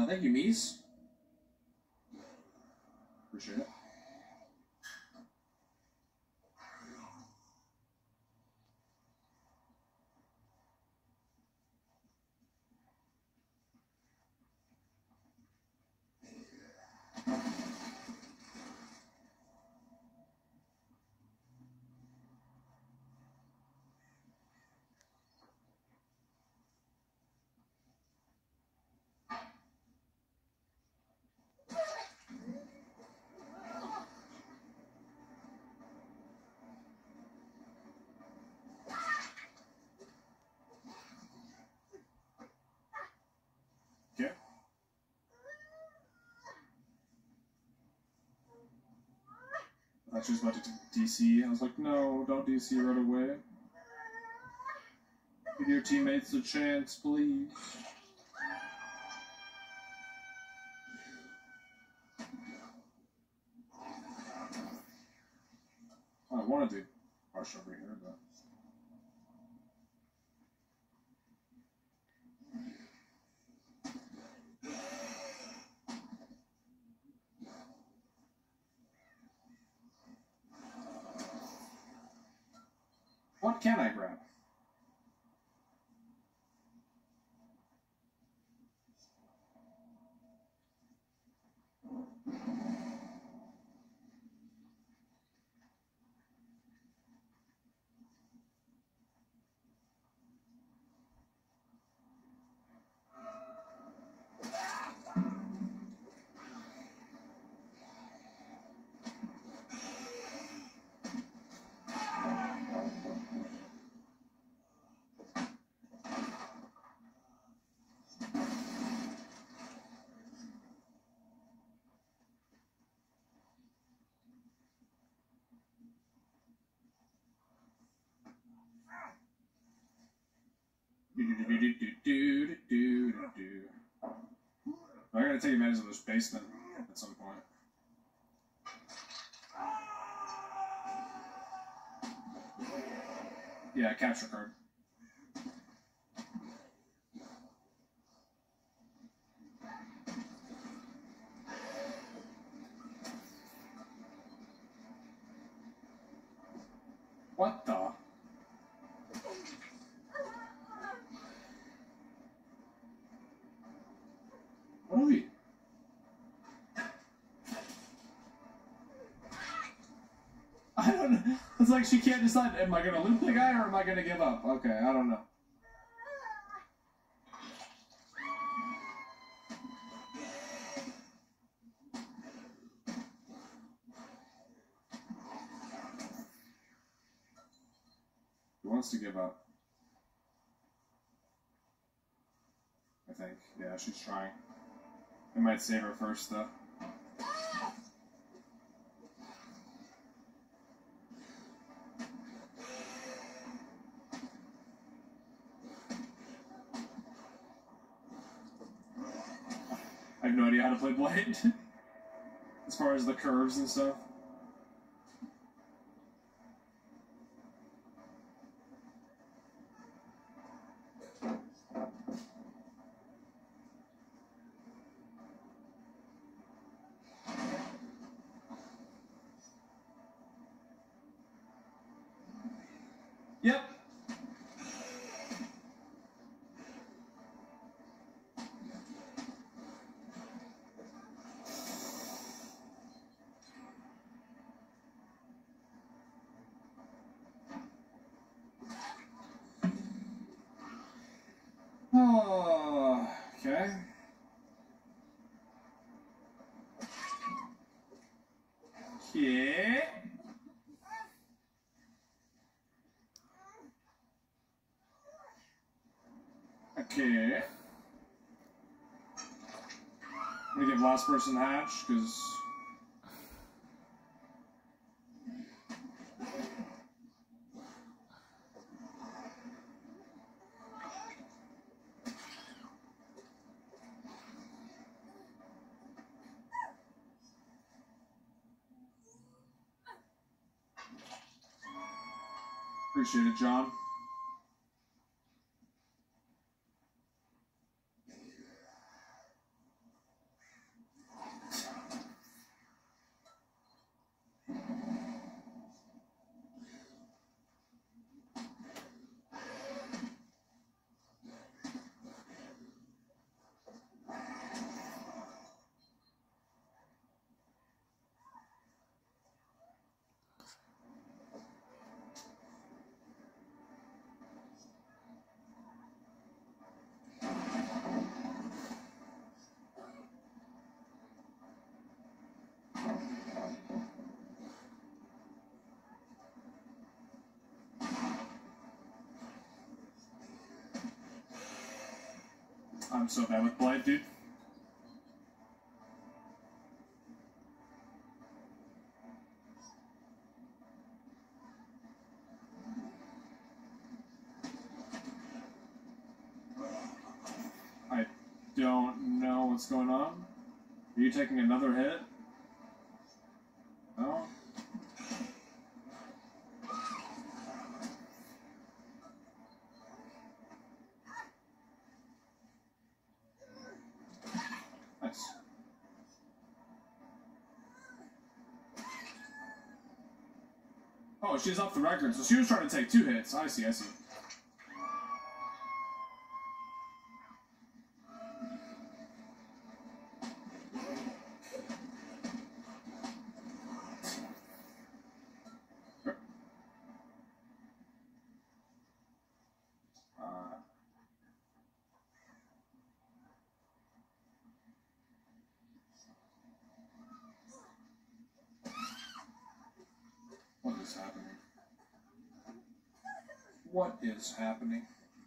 Thank you, Mies. Appreciate it. Okay. I thought she was about to DC. I was like, no, don't DC right away. Give your teammates a chance, please. I wanted to rush over here, but... What can I grab? I gotta take advantage of this basement at some point. Yeah, capture card. What the? What are we? I don't know. It's like she can't decide, am I going to loop the guy or am I going to give up? Okay, I don't know. He wants to give up. I think. Yeah, she's trying. I might save her first, though. I have no idea how to play Blight. As far as the curves and stuff. Yep. Oh, okay. Yeah. Okay. I'm gonna give last person hatch, because... Appreciate it, John. I'm so bad with Blight, dude. I don't know what's going on. Are you taking another hit? No? Nice. Oh, she's off the record, so she was trying to take 2 hits. I see, I see. What is happening? What is happening?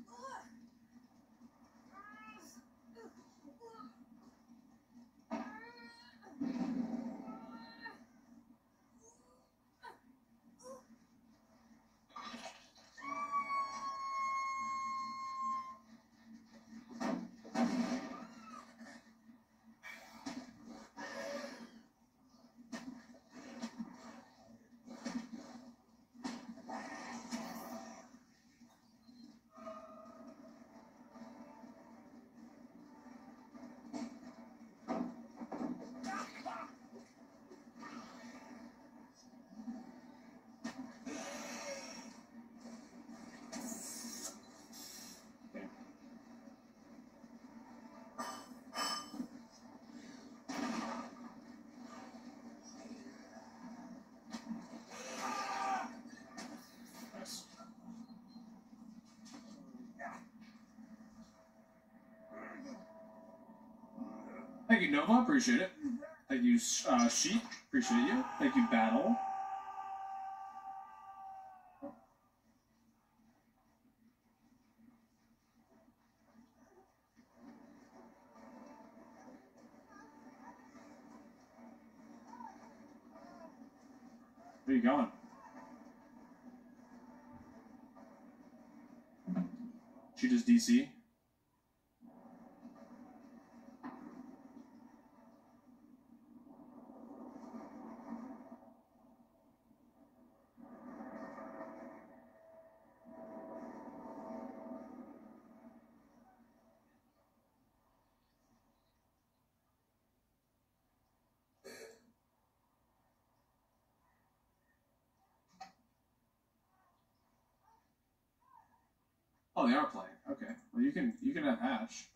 Thank you, Nova. Appreciate it. Thank you, Sheep. Appreciate you. Thank you, Battle. Where are you going? She just DC. Oh, they are playing. Okay. Well, you can have Ash.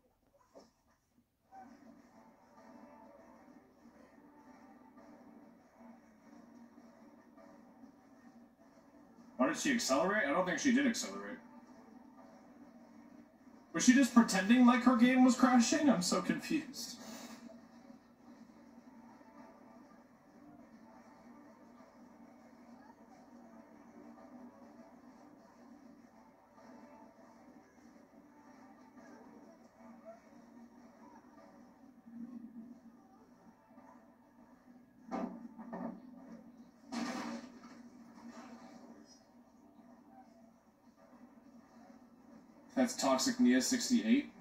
Why did she accelerate? I don't think she did accelerate. Was she just pretending like her game was crashing? I'm so confused. That's Toxic Nia 68.